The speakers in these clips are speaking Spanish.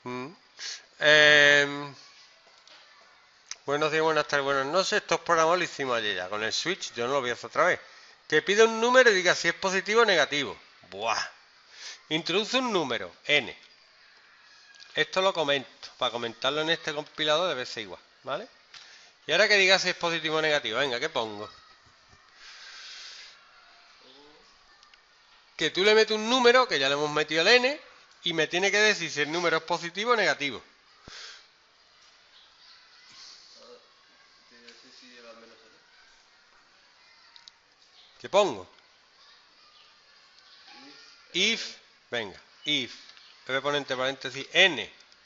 Mm. Buenos días, buenas tardes, buenas noches. Estos programas lo hicimos ayer ya. Con el switch yo no lo voy a hacer otra vez. Que pide un número y diga si es positivo o negativo. Buah. Introduce un número, n. Esto lo comento. Para comentarlo en este compilador debe ser igual, ¿vale? Y ahora que diga si es positivo o negativo. Venga, ¿qué pongo? Que tú le metes un número, que ya le hemos metido el n, y me tiene que decir si el número es positivo o negativo. ¿Qué pongo? If, venga, if, voy a poner entre paréntesis n.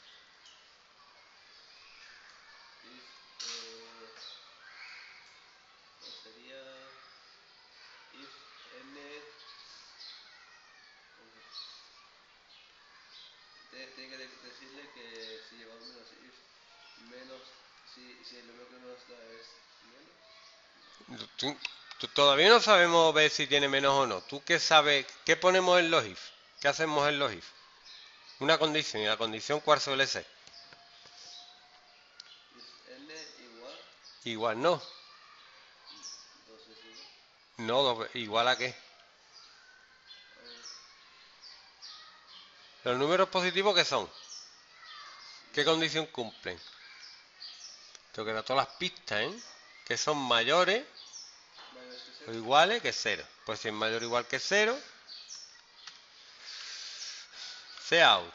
Tiene que decirle que si lleva menos menos, si el número que nos da es menos. Tú todavía no sabemos ver si tiene menos o no. ¿Tú qué sabes? ¿Qué ponemos en los if? ¿Qué hacemos en los if? Una condición, y la condición ¿cuál suele ser? N igual, Igual no. entonces No, igual a qué. Los números positivos, ¿qué son? ¿Qué condición cumplen? Tengo que dar todas las pistas, ¿eh? Que son mayores o iguales que cero. Pues si es mayor o igual que cero, out.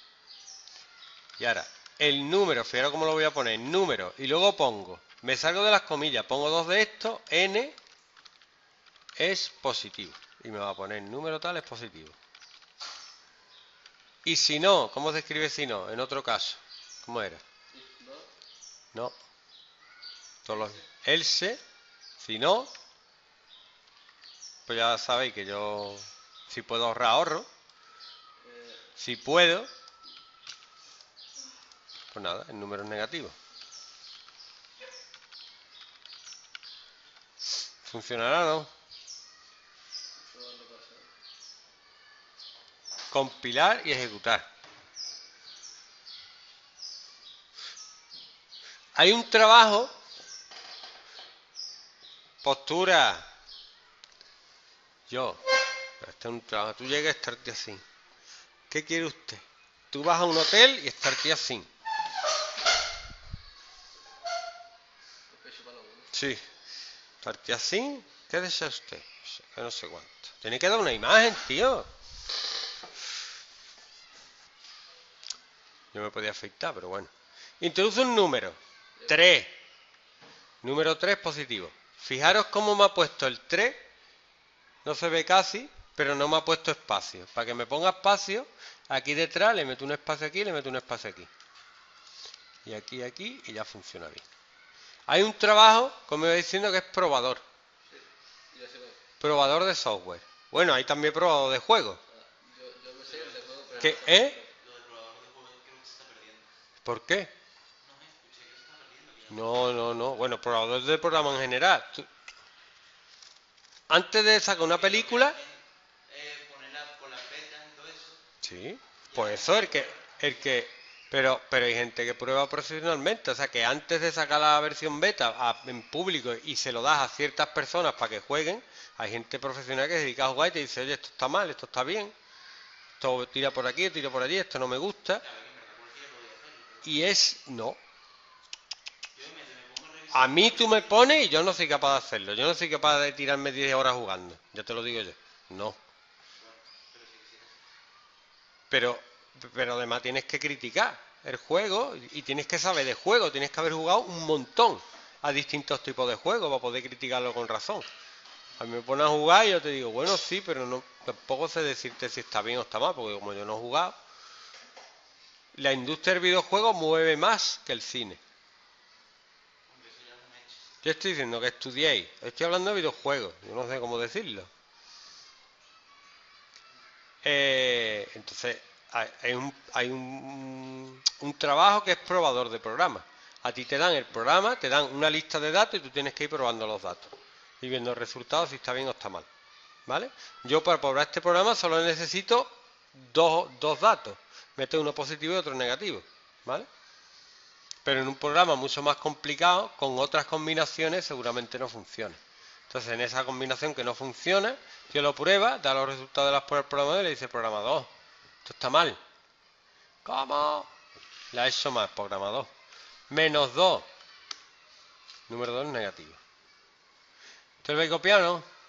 Y ahora, el número, fijaros cómo lo voy a poner, número, y luego pongo, me salgo de las comillas, pongo dos de estos, n es positivo. Y me va a poner número tal es positivo. Y si no, ¿cómo se escribe si no? En otro caso, ¿cómo era? No. Todos los else, si no, pues ya sabéis que yo, si puedo ahorrar, ahorro. Si puedo, pues nada, el número es negativo. ¿Funcionará o no? Compilar y ejecutar. Hay un trabajo, postura. Este es un trabajo. Tú llegas a estarte así. ¿Qué quiere usted? Tú vas a un hotel y estarte así. Sí. Estarte así. ¿Qué desea usted? Que no sé cuánto. Tiene que dar una imagen, tío. Yo me podía afeitar, pero bueno. Introduce un número. 3. Número 3 positivo. Fijaros cómo me ha puesto el 3. No se ve casi, pero no me ha puesto espacio. Para que me ponga espacio, aquí detrás le meto un espacio aquí y le meto un espacio aquí. Y aquí, y ya funciona bien. Hay un trabajo, como iba diciendo, que es probador. Probador de software. Bueno, hay también probador de juegos. yo me sé el de juego, pero ¿Qué? Lo del probador de juegos creo que se está perdiendo. ¿Por qué? No me escuché que se está perdiendo. Que ya No. Bueno, probador de programa en general. Antes de sacar una película. ponerla con las betas y todo eso. Sí, pues eso, pero hay gente que prueba profesionalmente, o sea que antes de sacar la versión beta en público y se lo das a ciertas personas para que jueguen, hay gente profesional que se dedica a jugar y te dice, oye, esto está mal, esto está bien, esto tira por aquí, tira por allí, esto no me gusta, y no. A mí tú me pones y yo no soy capaz de hacerlo, yo no soy capaz de tirarme 10 horas jugando, ya te lo digo yo, no. Pero además tienes que criticar el juego y tienes que saber de juego, tienes que haber jugado un montón a distintos tipos de juegos para poder criticarlo con razón. A mí me pones a jugar y yo te digo, bueno, sí, pero no, tampoco sé decirte si está bien o está mal, porque como yo no he jugado, la industria del videojuego mueve más que el cine. Yo estoy diciendo que estudiéis, estoy hablando de videojuegos, yo no sé cómo decirlo. Entonces, hay un trabajo que es probador de programas. A ti te dan el programa, te dan una lista de datos y tú tienes que ir probando los datos y viendo el resultado si está bien o está mal. ¿Vale? Yo para probar este programa solo necesito dos datos. mete uno positivo y otro negativo, ¿vale? Pero en un programa mucho más complicado, con otras combinaciones, seguramente no funcione. Entonces, en esa combinación que no funciona, yo lo prueba, da los resultados de las pruebas al programador y le dice programador, esto está mal. ¿Cómo? La ha hecho mal, programador. -2. Número 2 negativo. ¿Usted lo habéis copiado, no?